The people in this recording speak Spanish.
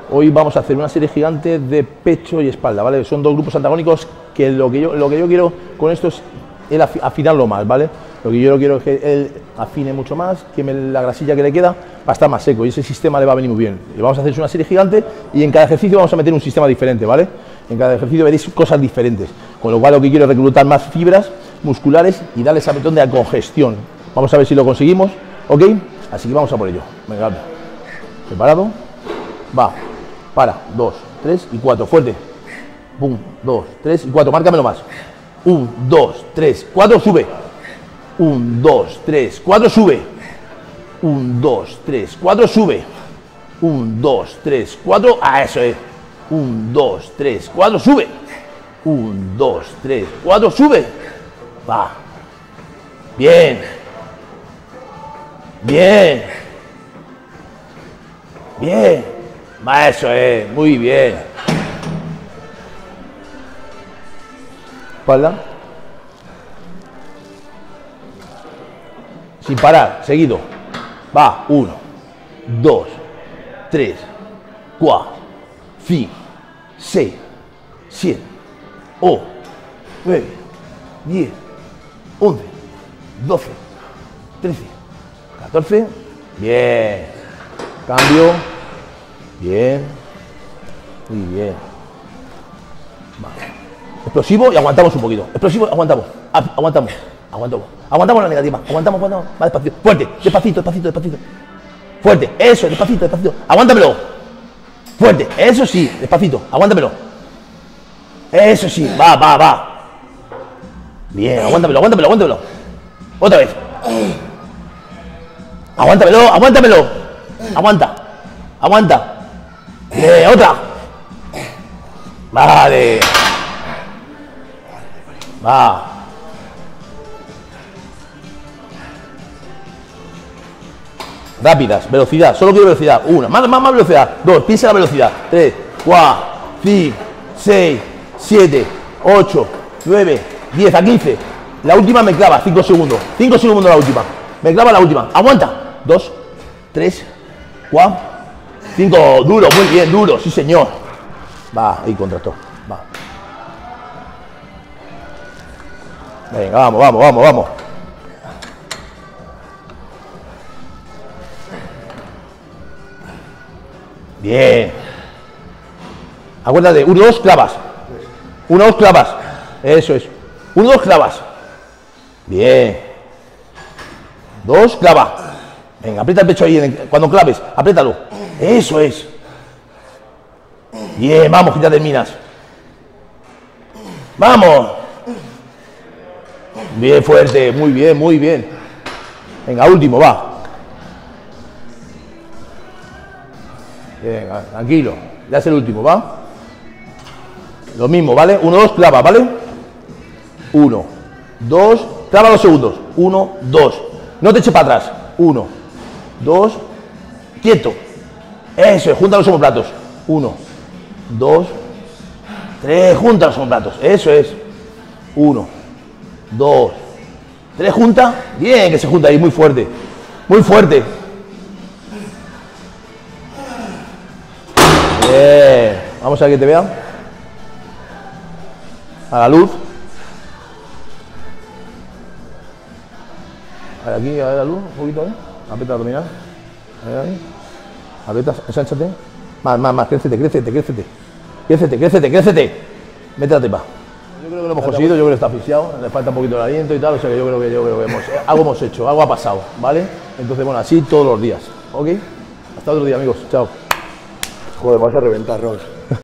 Hoy vamos a hacer una serie gigante de pecho y espalda, ¿vale? Son dos grupos antagónicos que lo que yo quiero con esto es él afinarlo más, ¿vale? Lo que yo quiero es que él afine mucho más, queme la grasilla que le queda para estar más seco y ese sistema le va a venir muy bien. Y vamos a hacer una serie gigante y en cada ejercicio vamos a meter un sistema diferente, ¿vale? En cada ejercicio veréis cosas diferentes, con lo cual lo que quiero es reclutar más fibras musculares y darle ese apretón de la congestión. Vamos a ver si lo conseguimos, ¿ok? Así que vamos a por ello. Venga, preparado, va. Para, 2, 3 y 4, fuerte. 1, 2, 3 y 4, márcamelo más. 1, 2, 3, 4, sube. 1, 2, 3, 4, sube. 1, 2, 3, 4, sube. 1, 2, 3, 4, eso es. 1, 2, 3, 4, sube. 1, 2, 3, 4, sube. Va. Bien. Bien. Bien. Eso es, muy bien. Espalda. Sin parar, seguido. Va, 1, 2, 3, 4, 5, 6, 7, 8, 9, 10, 11, 12, 13, 14. Bien. Cambio. Bien, muy bien. Vale. Explosivo y aguantamos un poquito. Explosivo, aguantamos. Aguantamos la negativa. Aguantamos. Va despacito. Fuerte, despacito. Fuerte, eso, despacito. Aguántamelo. Fuerte, eso sí, despacito. Aguántamelo. Eso sí, va. Bien, aguántamelo. Otra vez. Aguántamelo. Aguanta. Otra. Vale. Va. Rápidas, velocidad. Solo quiero velocidad. 1, más velocidad. 2, piensa la velocidad. 3, 4, 5, 6, 7, 8, 9, 10, a 15. La última me clava, 5 segundos. 5 segundos la última. Me clava la última. Aguanta. 2, 3, 4, 5, duro, muy bien, duro, sí señor. Va, ahí contractor, va. Venga, vamos. Bien. Acuérdate, 1, 2, clavas. 1, 2, clavas. Eso es. 1, 2, clavas. Bien. 2, clava. Venga, aprieta el pecho ahí, cuando claves, apriétalo. Eso es. Bien, vamos, que ya terminas. Vamos. Bien, fuerte, muy bien. Venga, último, va. Venga, tranquilo. Ya es el último, ¿va? Lo mismo, ¿vale? 1, 2, clava, ¿vale? 1, 2, clava 2 segundos. 1, 2. No te eches para atrás. 1, 2, quieto. Eso es, junta los omoplatos. 1, 2, 3, junta los omoplatos. Eso es. 1, 2, 3, junta. Bien, que se junta ahí, muy fuerte. Bien. Vamos a ver que te vean. A la luz. A ver aquí, a ver la luz, un poquito ahí. Aprieta abdominal. A ver ahí. Aprieta, ensánchate. Más, crécete. Mete la tepa. Yo creo que lo hemos conseguido, yo creo que está asfixiado, le falta un poquito de aliento y tal, o sea que yo creo que algo hemos hecho, algo ha pasado, ¿vale? Entonces, bueno, así todos los días, ¿ok? Hasta otro día, amigos, chao. Joder, vas a reventar, Ros.